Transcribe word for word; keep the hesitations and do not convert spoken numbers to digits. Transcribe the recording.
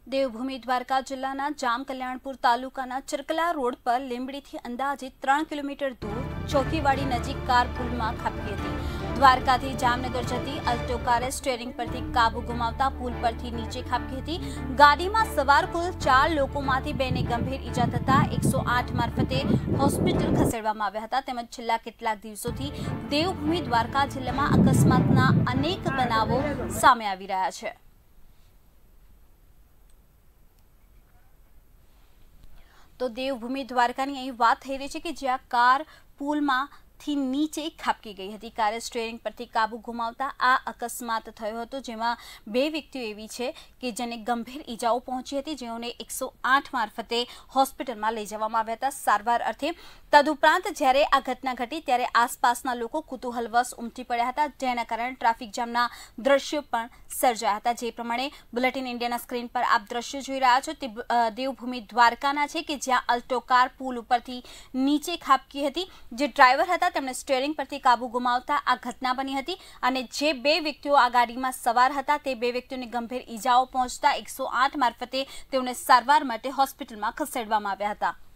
દેવભૂમિ દ્વારકા જિલ્લાના જામકલ્યાણપુર તાલુકાના ચરકલા રોડ પર લીંબડીથી અંદાજે ત્રણ કિલોમીટર દૂર ચોકીવાડી નજીક કાર પુલમાં ખાબકી હતી। દ્વારકાથી જામનગર જતી અલ્ટો કારે સ્ટીયરિંગ પરથી કાબુ ગુમાવતા પુલ પરથી નીચે ખાબકી હતી। ગાડીમાં સવાર કુલ ચાર લોકોમાંથી બેને ગંભીર ઈજા થતા એકસો આઠ મારફતે હોસ્પિટલ ખસેડવામાં આવ્યા હતા। તેમજ છેલ્લા કેટલાક દિવસોથી દેવભૂમિ દ્વારકા જિલ્લામાં અકસ્માતના અનેક બનાવો સામે આવી રહ્યા છે। तो देवभूमि द्वारकानी अहीं वात थई रही है कि ज्यां कार पुलमां થી નીચે ખાબકી ગઈ હતી। કારે સ્ટીયરિંગ પરથી કાબુ ગુમાવતા આ અકસ્માત થયો હતો, જેમાં બે વ્યક્તિઓ એવી છે કે જેને ગંભીર ઈજાઓ પહોંચી હતી, જેઓને એકસો આઠ મારફતે હોસ્પિટલમાં લઈ જવામાં આવ્યા હતા સારવાર અર્થે। તદુપરાંત જ્યારે આ ઘટના ઘટી ત્યારે આસપાસના લોકો કુતૂહલવશ ઉમટી પડ્યા હતા, જેના કારણે ટ્રાફિક જામના દ્રશ્યો પણ સર્જાયા હતા। જે પ્રમાણે બુલેટિન ઇન્ડિયાના સ્ક્રીન પર આપ દ્રશ્યો જોઈ રહ્યા છો તે દેવભૂમિ દ્વારકાના છે કે જ્યાં અલ્ટો કાર પુલ ઉપરથી નીચે ખાબકી હતી। જે ડ્રાઈવર હતા તેમણે સ્ટીયરિંગ પરથી કાબુ ગુમાવતા આ ઘટના બની હતી અને જે બે વ્યક્તિઓ આ ગાડીમાં સવાર હતા તે બે વ્યક્તિઓને ગંભીર ઈજાઓ પહોંચતા એકસો આઠ મારફતે તેઓને સારવાર માટે હોસ્પિટલમાં ખસેડવામાં આવ્યા હતા।